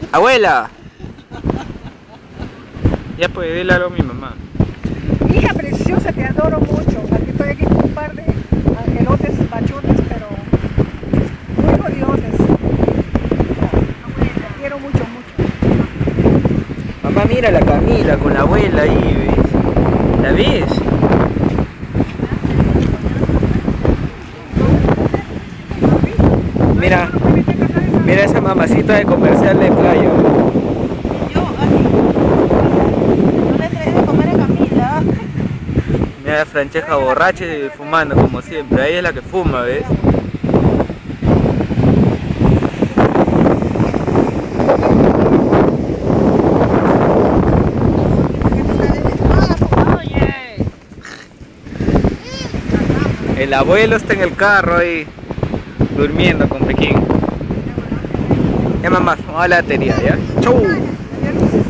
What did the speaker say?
Abuela. Ya pues, dile algo a mi mamá. Hija preciosa, te adoro mucho. Aquí estoy aquí con un par de angelotes machones, pero muy jodiones. Te quiero mucho, mucho. Mamá, mira la Camila con la abuela ahí, ¿ves? ¿La ves? Mira, mira esa mamacita de comercial de playa. Yo, así. No le traje de comer a Camila. Mira a Francesca borracha y fumando como siempre. Ahí es la que fuma, ¿ves? El abuelo está en el carro ahí, durmiendo con Pekín. Ya mamá, vamos a la batería, ¿ya? ¡Chau!